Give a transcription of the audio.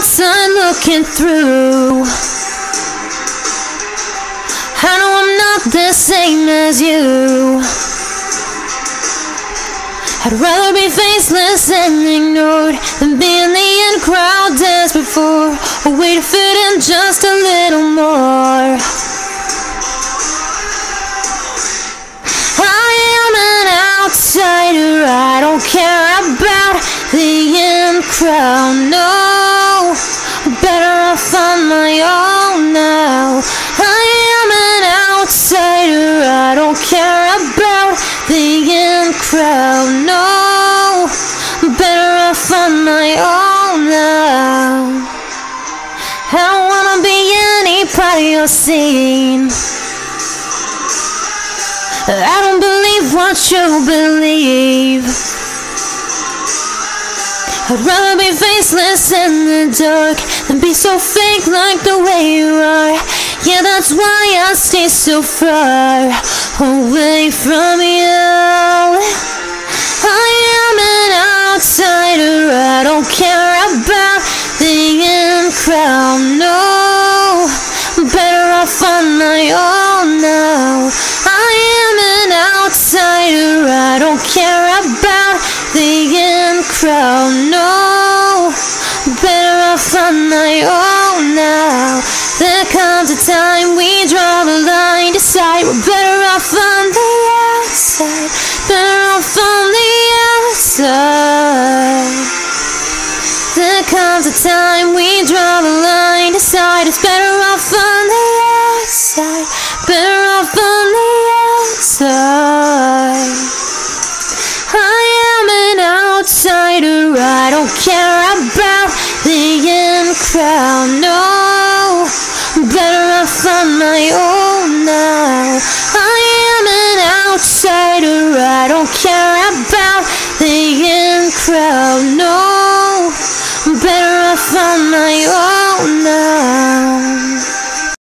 outside looking through. I know I'm not the same as you. I'd rather be faceless and ignored than be in the in crowd desperate for a way to fit in just a little more. I am an outsider, I don't care about the in crowd, no. Better off on my own now. I am an outsider, I don't care about the in crowd, no. Better off on my own now. I don't wanna be any part of your scene. I don't believe what you believe. I'd rather be faceless in the dark than be so fake like the way you are. Yeah, that's why I stay so far away from you. I am an outsider, I don't care about the in crowd, no. Better off on my own now. I am an outsider, I don't care about the in crowd, no. Better off on my own now. There comes a time we draw the line, decide we're better off on the outside. Better off on the outside. There comes a time we draw the line, decide it's better off on the outside. Better off on the outside. I am an outsider, I don't care about the in crowd, no. Better off on my own now. I am an outsider, I don't care about the in crowd, no. Better off on my own now.